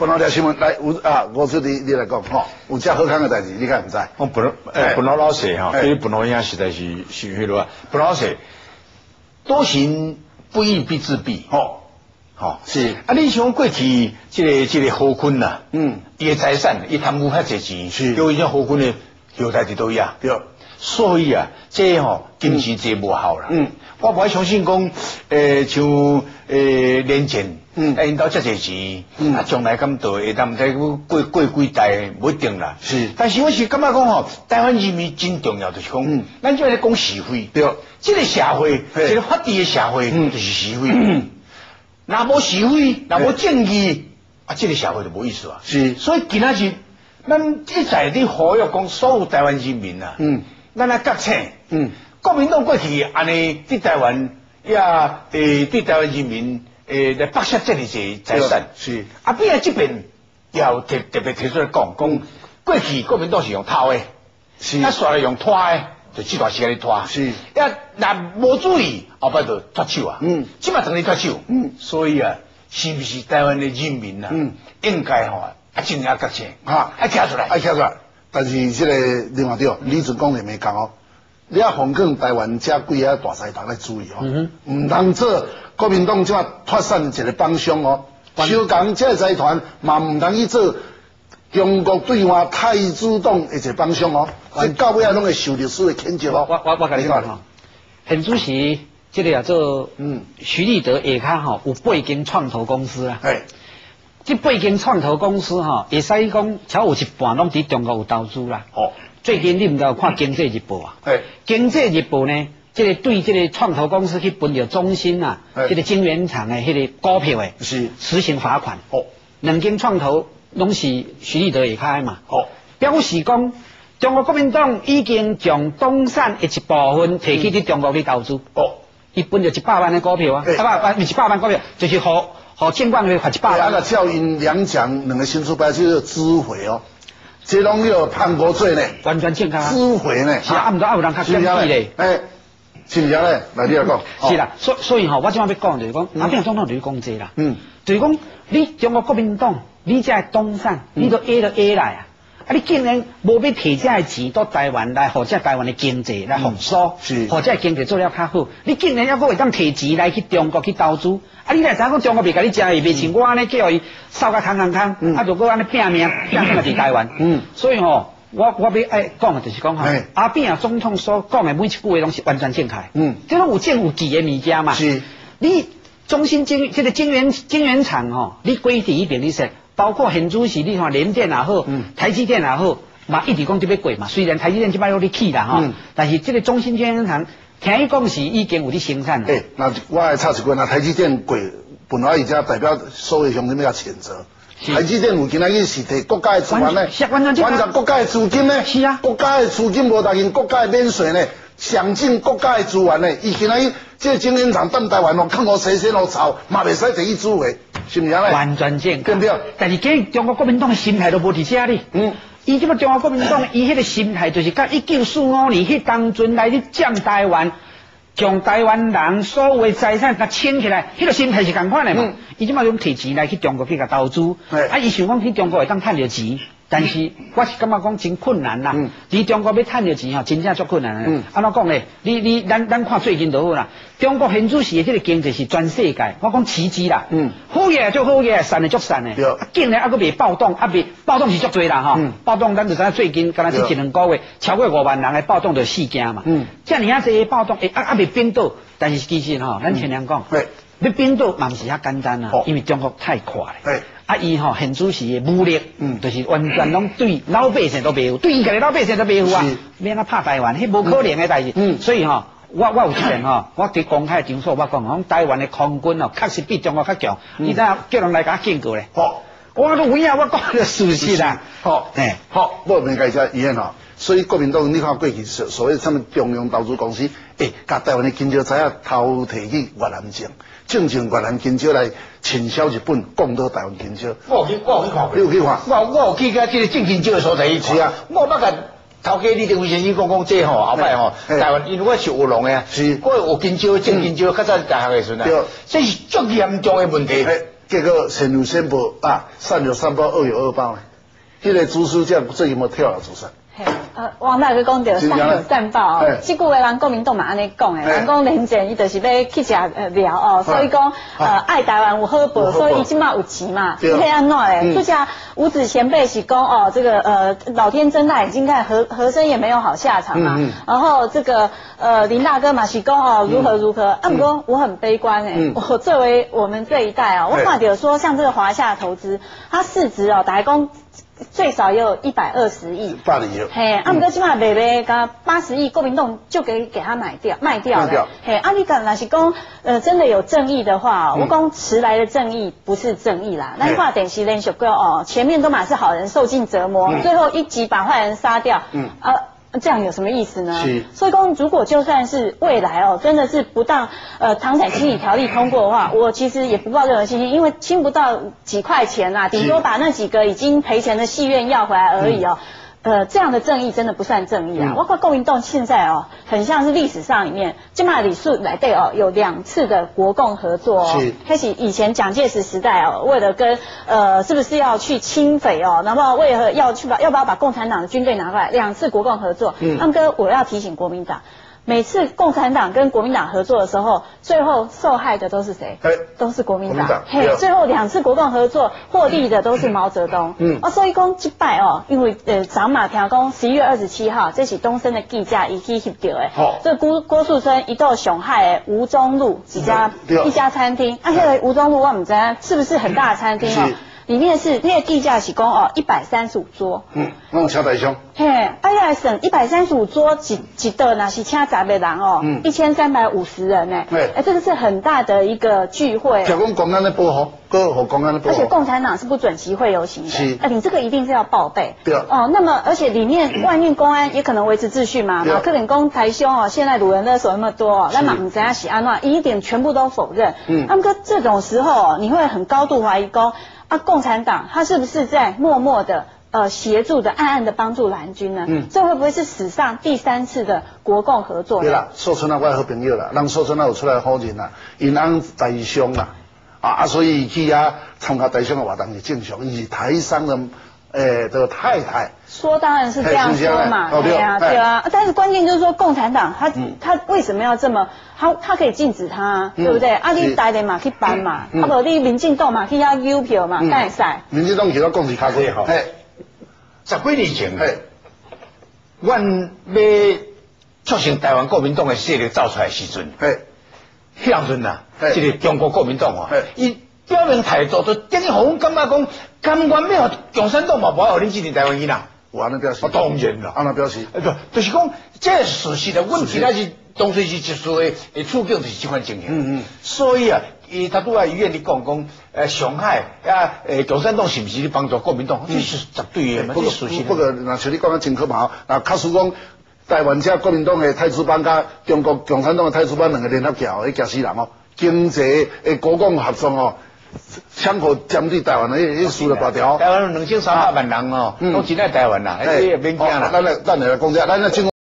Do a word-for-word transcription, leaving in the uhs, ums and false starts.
本来条新闻来吴啊，我这里你来讲吼，有遮好康的代志，你敢唔知？ 我本来诶，本来老细吼，对本来影实在是是迄落啊，本来老细多行不义必自毙，吼，吼是啊，你像过去这个这个何坤呐，嗯，伊的财产，伊贪污遐济钱，是，因为像何坤的后代伫倒呀，对。所以啊，这吼金钱这无效啦。嗯，我不相信讲，诶、呃，像诶年前，嗯，啊，因兜遮济钱，嗯，啊，将来敢倒会当毋知过过几代，不一定啦。是，但是我是感觉讲吼，台湾人民真重要，就是讲，嗯，咱就来讲是非。对，这个社会，这个法治的社会，嗯，就是是非。嗯，若无是非，若无正义，啊，这个社会就无意思啊。是，所以今仔日，咱一再伫呼吁讲，所有台湾人民啊，嗯。咱来觉醒，嗯，国民党过去安尼对台湾也诶对台湾人民诶来剥削这里些财产，是啊，变啊这边也有特特别提出来讲，讲过去国民党是用偷的，是啊，煞来用拖的，就这段时间咧拖，是啊，若无注意后摆就脱手啊，嗯，即摆等于脱手，嗯，所以啊，是不是台湾的人民啊，嗯，应该吼啊，真要觉醒，啊，爱跳出来，爱跳出来。但是这个另外对，李准讲的没讲哦，你要防控台湾遮几个大财团来注意哦，唔通做国民党即马脱产一个帮凶哦，小港这个财团嘛唔通去做中国对外太子党的一个帮凶哦，这到尾啊拢会受历史的谴责哦。 我我我跟你讲哈，很主席这个啊做嗯徐立德下骹吼有八间创投公司啊。哎。这八间创投公司哈，会使讲超有一半拢伫中国有投资啦。哦，最近你唔知有看《经济日报》啊？哎，《经济日报》呢，这个对这个创投公司去分着中心啊，这个晶圆厂的迄个股票诶，是实行罚款。哦，两间创投拢是徐立德下骹嘛。哦，表示讲中国国民党已经将东sản的一部分提去伫中国去投资。哦，伊分着一百万的股票啊，一百万一百万股票就是好。哦，监管会罚一百万。那个叫因两奖两个新出牌就是知回哦，这拢有判过罪呢， 完全正确啊。 知回呢， 是啊，啊，毋多啊有人较坚持咧。 哎，是毋是咧？来你来讲。 是啦，所所以吼，我即摆要讲就是讲，阿扁总统就是讲这啦。嗯。就是讲，你中国国民党，你这东sản，你都 A 到 A 来啊。啊！你竟然无要摕这个钱到台湾来，或者台湾的经济来复苏，是或者经济做了较好，你竟然还佫会当摕钱来去中国去投资，啊！你来知讲中国袂甲你食的，袂像我安尼叫伊扫甲空空空，啊，就佫安尼拼命拼命伫台湾，嗯，所以吼，我我要爱讲的就是讲吼，阿扁啊总统所讲的每一句话拢是完全正确，嗯，这种有证有据的物件嘛，是，你中心晶这个晶圆晶圆厂吼，你规定一遍你说。包括现主席，你看联电也好，嗯、台积电也好，嘛一直讲这要贵嘛。虽然台积电这摆有咧起啦哈，嗯、但是这个中芯晶圆厂，听伊讲是已经有咧生产。 诶、欸，那我来插一句，那台积电贵，本来伊只代表所有乡亲要谴责。台积电有今仔日是摕国家的资源呢，完全国家的资金呢，是啊，国家的资金无答应国家的免税呢，上进国家的资源呢，伊今仔日这个晶圆厂等台湾哦，看我谁先落炒，嘛袂使摕伊主回。是不是啊？ 完全正对不对？ 但是今中国国民党的心态都无伫遮哩。嗯，伊即个中国国民党，伊迄个心态就是甲一九四五年去当阵来去占台湾，将台湾人所有的财产甲清起来，迄个心态是共款的嘛。伊即马用摕钱来去中国去甲投资，啊，伊想讲去中国会当趁着钱。但是我是感觉讲真困难啦，伫中国要趁着钱吼，真正足困难啦。安怎讲咧？你你咱咱看最近就好啦。中国现主席的这个经济是全世界，我讲奇迹啦。嗯，好嘢就好嘢，散的足散的。对。竟然还佫未暴动，啊未暴动是足多啦哈。嗯。暴动咱就知影最近，敢若是一两个月，超过五万人的暴动就四件嘛。嗯。遮尔啊济暴动，诶啊啊未冰岛，但是其实吼，咱前两讲，对，要冰岛嘛毋是遐简单啊，因为中国太快了。对。啊，伊吼现主席的武力，嗯，就是完全拢对老百姓都袂有，对伊家己老百姓都袂有啊，免啊拍台湾，迄无可能的代志。嗯，所以吼，我我有一遍吼，我伫公开场所我讲，讲台湾的空军哦，确实比中国较强，你知影叫人来甲警告咧。好，我都有影，我讲的事实啦。好，诶，好， 我明解一下医院吼，所以国民党你看过去所所谓什么中央投资公司，诶，甲台湾的经济财啊偷摕去越南种。正正越南金蕉来倾销日本，讲到台湾金蕉。 我有去，我有去看过。 你有去看？ 我我有去甲这个正金蕉的所在去吃啊。我捌甲头家李登辉先生讲讲这吼，后摆吼，台湾因为我是学农的啊，是，我有金蕉、正金蕉，较早大学的时阵啊，这是足严重的问题。 结果善有善报啊，善有善报，恶有恶报呢。迄个主事者最近要跳楼自杀。 嘿，呃，王大哥讲到善有善报哦，即句话人国民党嘛安尼讲诶，人讲连战伊就是要去食呃料哦，所以讲呃爱台湾有好报，所以伊即马有钱嘛，是要安怎诶？就像吴子前辈是讲哦，这个呃老天真大眼睛看，和和珅也没有好下场嘛。然后这个呃林大哥嘛是讲哦如何如何，啊不过我很悲观诶，我作为我们这一代啊，我看到说像这个华夏投资，它市值哦大概讲。最少也有一百二十亿， 八厘有。 嘿，啊，不过起码卖卖个八十亿，国民党就给给他买掉，卖掉了。嘿，啊，你讲那是讲，呃，真的有正义的话，我讲迟来的正义不是正义啦。那话等时连续过哦，前面都满是好人受尽折磨，最后一集把坏人杀掉。嗯啊。这样有什么意思呢？是，所以说如果就算是未来哦，真的是不当呃糖产清理条例通过的话，我其实也不抱任何信心，因为清不到几块钱啦，顶多把那几个已经赔钱的戏院要回来而已哦。呃，这样的正义真的不算正义啊！包括国民党现在哦，很像是历史上里面，金马里数来对哦，有两次的国共合作哦。是。开始以前蒋介石时代哦，为了跟呃是不是要去清匪哦，然后为何要去把要不要把共产党的军队拿过来，两次国共合作。嗯。那么哥，我要提醒国民党。每次共产党跟国民党合作的时候，最后受害的都是谁？哎，都是国民党。嘿，最后两次国共合作获利的都是毛泽东。嗯，啊，所以讲击败哦，因为呃，早马听讲十一月二十七号，这是东升的记者伊去翕到的。好，这郭郭树春一到上海的吴中路一家一家餐厅，啊，那个吴中路我们知道是不是很大的餐厅哦？里面是那个地价是讲哦一百三十五桌，嗯， 那超大箱。 嘿，哎呀，省一百三十五桌几几的那是请十个人哦，嗯，一千三百五十人呢，对，哎，这个是很大的一个聚会。 就讲公安的保护，各和公安的保护。 而且共产党是不准集会游行的，是，哎，你这个一定是要报备。对。哦，那么而且里面外面公安也可能维持秩序嘛，马克林公台兄哦，现在掳人勒索那么多，那马唔知阿喜安诺一点全部都否认。嗯。那么哥这种时候哦，你会很高度怀疑公。啊，共产党他是不是在默默的呃协助的、暗暗的帮助蓝军呢？嗯，这会不会是史上第三次的国共合作？ 对啦，寿春啊，我的好朋友啦，让寿春啊有出来好人啦，因翁台商啦，啊啊，所以去啊参加台商的活动是正常，伊是台商的诶的太太。 说当然是这样说嘛，对啊，对啊，但是关键就是说共产党他他为什么要这么？他他可以禁止他，对不对？啊，你台的嘛去办嘛，啊不，你民进党嘛去遐邮票嘛，干使。 民进党其他讲是较贵吼。 嘿，十几年前，嘿，阮要促成台湾国民党的势力造出来时阵，嘿，迄阵呐，这个中国国民党啊，伊表明态度，就等于互阮感觉讲，甘愿要共产党嘛，无爱互恁支持台湾囡仔。 我安尼表示。 当然啦， 安尼表示。 哎，就就是讲，这事实的问题，那是当时是一时的诶处境就是这款情形。嗯嗯。所以啊，伊他拄仔医院里讲讲，呃，上海啊，诶，共产党是不是咧帮助国民党？这是绝对的嘛，这事实。 不过，那像你讲的真可怕，那假使讲台湾遮国民党的太子班甲中国共产党的太子班两个联合桥，会惊死人哦。经济诶国共合作哦。枪口针对台湾的，迄输了大条。 台湾两千三百万人哦，都真爱台湾啦，哎，免惊啦。 咱来，咱来讲者，咱来政府。